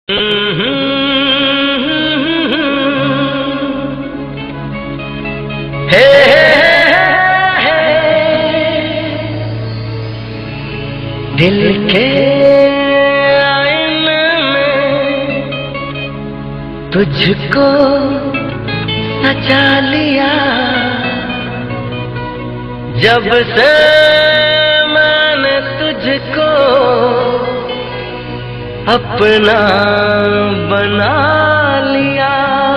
दिल के आईने में तुझको सजा लिया, जब से मैंने तुझको अपना बना लिया।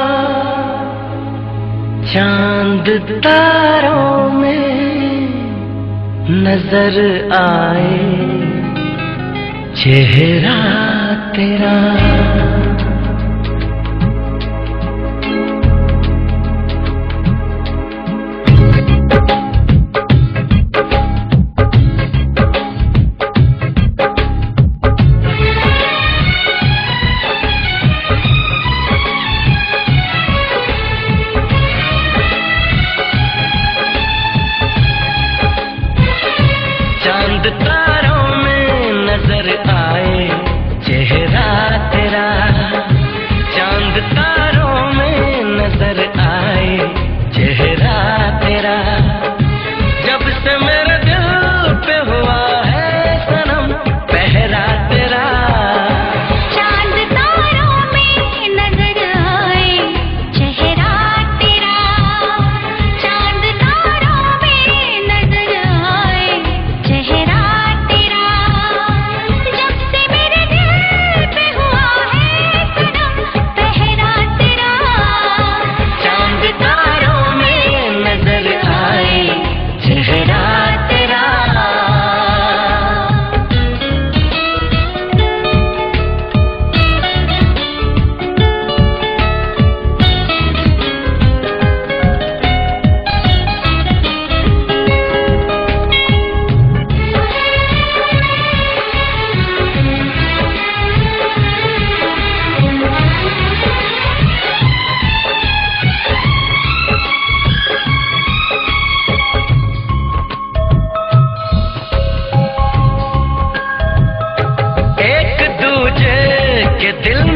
चांद तारों में नजर आए चेहरा तेरा। चांद तारों में नजर आए चेहरा तेरा, चांद तारों में नजर आए चेहरा तेरा। जब से मेरे दिल पे हुआ है सनम पहरा तेरा। चांद तारों में नजर आए चेहरा तेरा, चांद तारों में नजर आए चेहरा तेरा। जब से मेरे दिल पे हुआ है सनम पहरा तेरा। चांद तारों में नजर आए चेहरा तेरा। एक दूजे के दिल